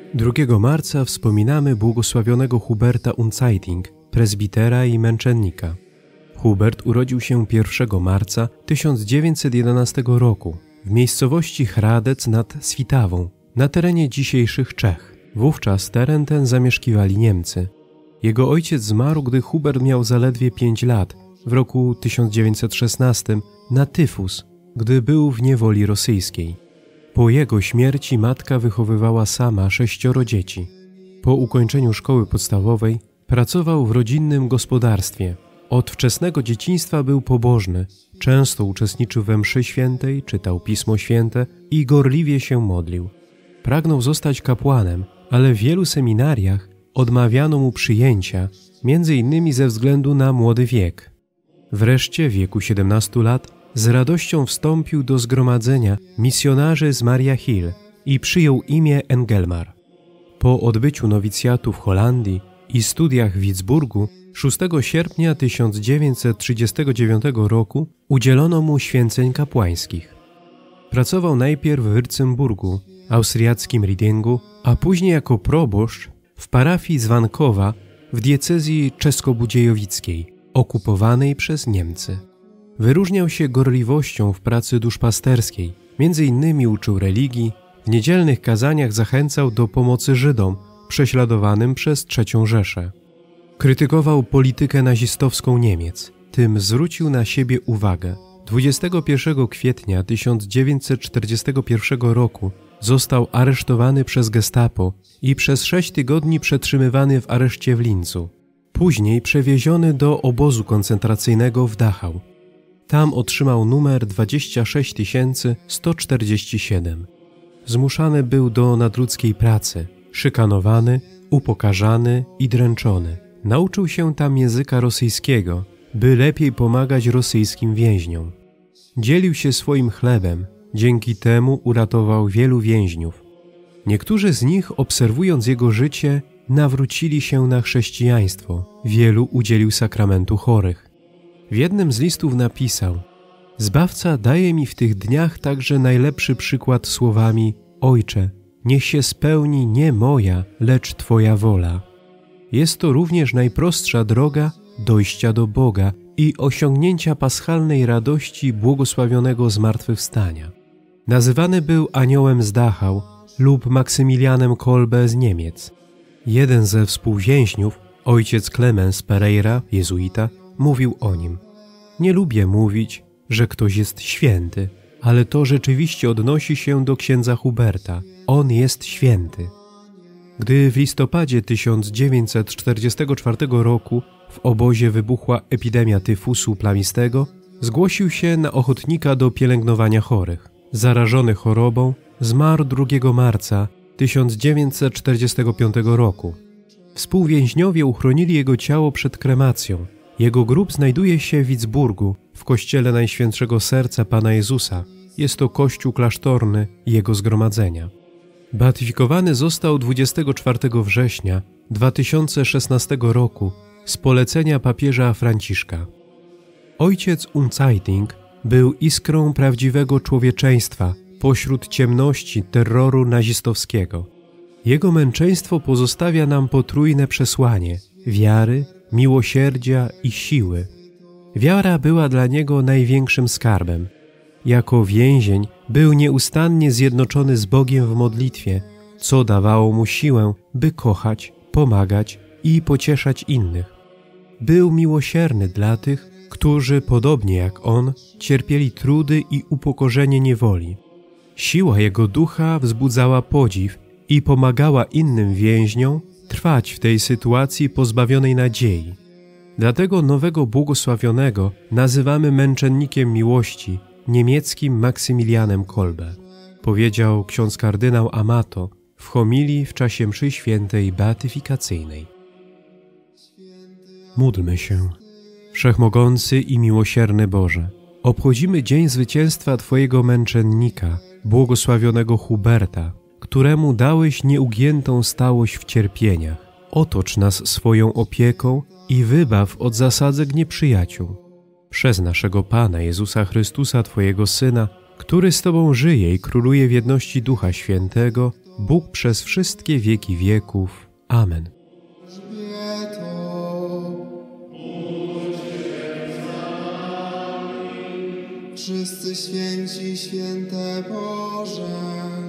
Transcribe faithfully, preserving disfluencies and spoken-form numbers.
drugiego marca wspominamy błogosławionego Huberta Unzeiting, prezbitera i męczennika. Hubert urodził się pierwszego marca tysiąc dziewięćset jedenastego roku w miejscowości Hradec nad Svitawą, na terenie dzisiejszych Czech. Wówczas teren ten zamieszkiwali Niemcy. Jego ojciec zmarł, gdy Hubert miał zaledwie pięć lat, w roku tysiąc dziewięćset szesnastym, na tyfus, gdy był w niewoli rosyjskiej. Po jego śmierci matka wychowywała sama sześcioro dzieci. Po ukończeniu szkoły podstawowej pracował w rodzinnym gospodarstwie. Od wczesnego dzieciństwa był pobożny, często uczestniczył we mszy świętej, czytał Pismo Święte i gorliwie się modlił. Pragnął zostać kapłanem, ale w wielu seminariach odmawiano mu przyjęcia, między innymi ze względu na młody wiek. Wreszcie w wieku siedemnastu lat z radością wstąpił do zgromadzenia misjonarzy z Maria Hill i przyjął imię Engelmar. Po odbyciu nowicjatu w Holandii i studiach w Witzburgu szóstego sierpnia tysiąc dziewięćset trzydziestego dziewiątego roku udzielono mu święceń kapłańskich. Pracował najpierw w Ryczymburgu, austriackim Ridingu, a później jako proboszcz w parafii Zwankowa w diecezji czesko-budziejowickiej, okupowanej przez Niemcy. Wyróżniał się gorliwością w pracy duszpasterskiej, między innymi uczył religii, w niedzielnych kazaniach zachęcał do pomocy Żydom prześladowanym przez trzecią Rzeszę. Krytykował politykę nazistowską Niemiec, tym zwrócił na siebie uwagę. dwudziestego pierwszego kwietnia tysiąc dziewięćset czterdziestego pierwszego roku został aresztowany przez gestapo i przez sześć tygodni przetrzymywany w areszcie w Lincu. Później przewieziony do obozu koncentracyjnego w Dachau. Tam otrzymał numer dwadzieścia sześć tysięcy sto czterdzieści siedem. Zmuszany był do nadludzkiej pracy, szykanowany, upokarzany i dręczony. Nauczył się tam języka rosyjskiego, by lepiej pomagać rosyjskim więźniom. Dzielił się swoim chlebem, dzięki temu uratował wielu więźniów. Niektórzy z nich, obserwując jego życie, nawrócili się na chrześcijaństwo, wielu udzielił sakramentu chorych. W jednym z listów napisał: Zbawca daje mi w tych dniach także najlepszy przykład słowami: Ojcze, niech się spełni nie moja, lecz Twoja wola. Jest to również najprostsza droga dojścia do Boga i osiągnięcia paschalnej radości błogosławionego zmartwychwstania. Nazywany był aniołem z Dachau lub Maksymilianem Kolbe z Niemiec. Jeden ze współwięźniów, ojciec Clemens Pereira, jezuita, mówił o nim: Nie lubię mówić, że ktoś jest święty, ale to rzeczywiście odnosi się do księdza Huberta. On jest święty. Gdy w listopadzie tysiąc dziewięćset czterdziestego czwartego roku w obozie wybuchła epidemia tyfusu plamistego, zgłosił się na ochotnika do pielęgnowania chorych. Zarażony chorobą zmarł drugiego marca tysiąc dziewięćset czterdziestego piątego roku. Współwięźniowie uchronili jego ciało przed kremacją. Jego grób znajduje się w Witzburgu, w kościele Najświętszego Serca Pana Jezusa. Jest to kościół klasztorny jego zgromadzenia. Beatyfikowany został dwudziestego czwartego września dwa tysiące szesnastego roku z polecenia papieża Franciszka. Ojciec Unzeiting był iskrą prawdziwego człowieczeństwa pośród ciemności terroru nazistowskiego. Jego męczeństwo pozostawia nam potrójne przesłanie wiary, miłosierdzia i siły. Wiara była dla niego największym skarbem. Jako więzień był nieustannie zjednoczony z Bogiem w modlitwie, co dawało mu siłę, by kochać, pomagać i pocieszać innych. Był miłosierny dla tych, którzy, podobnie jak on, cierpieli trudy i upokorzenie niewoli. Siła jego ducha wzbudzała podziw i pomagała innym więźniom trwać w tej sytuacji pozbawionej nadziei. Dlatego nowego błogosławionego nazywamy męczennikiem miłości, niemieckim Maksymilianem Kolbe, powiedział ksiądz kardynał Amato w homilii w czasie mszy świętej beatyfikacyjnej. Módlmy się. Wszechmogący i miłosierny Boże, obchodzimy dzień zwycięstwa Twojego męczennika, błogosławionego Huberta, któremu dałeś nieugiętą stałość w cierpieniach. Otocz nas swoją opieką i wybaw od zasadzek nieprzyjaciół. Przez naszego Pana Jezusa Chrystusa, Twojego Syna, który z Tobą żyje i króluje w jedności Ducha Świętego, Bóg przez wszystkie wieki wieków. Amen. Wszyscy święci, święte Boże,